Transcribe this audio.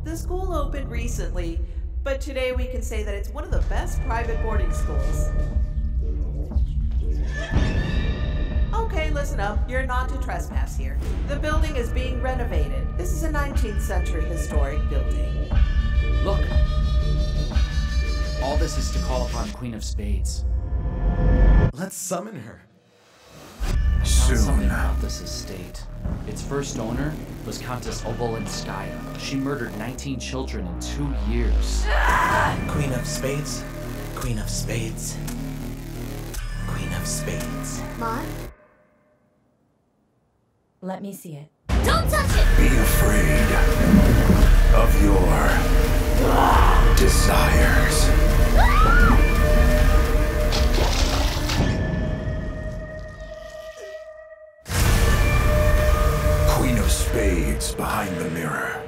The school opened recently, but today we can say that it's one of the best private boarding schools. Okay, listen up. You're not to trespass here. The building is being renovated. This is a 19th century historic building. Look! All this is to call upon Queen of Spades. Let's summon her. Something about this estate. Its first owner was Countess Obolenskaya. She murdered 19 children in 2 years. Queen of Spades. Queen of Spades. Queen of Spades. Mom? Let me see it. Don't touch it! Be afraid of your desires. Queen of Spades behind the mirror.